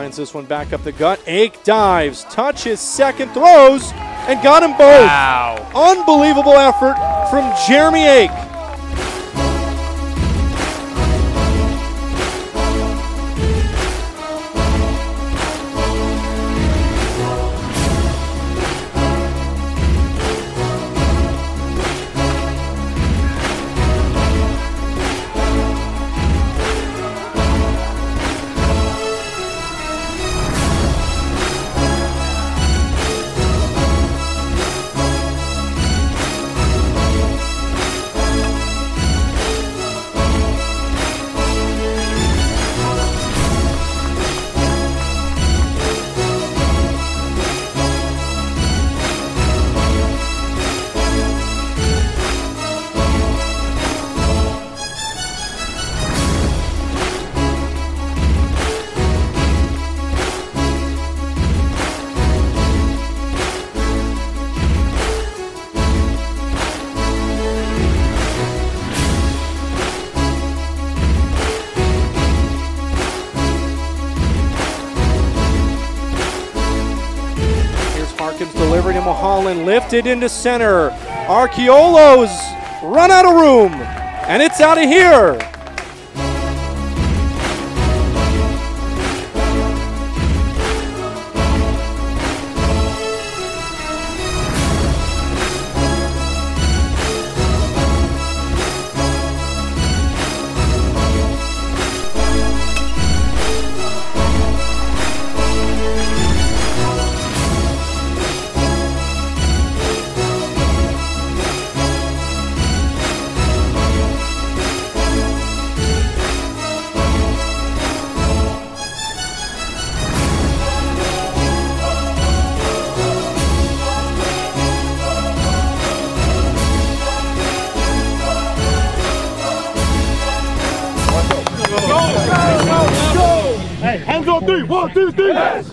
Sends this one back up the gut. Ake dives, touches, second, throws, and got them both. Wow. Unbelievable effort from Jeremy Ake. Delivered to Mulholland, lifted into center. Archeolos run out of room, and it's out of here. Hey, hands on three. 1, 2, 3.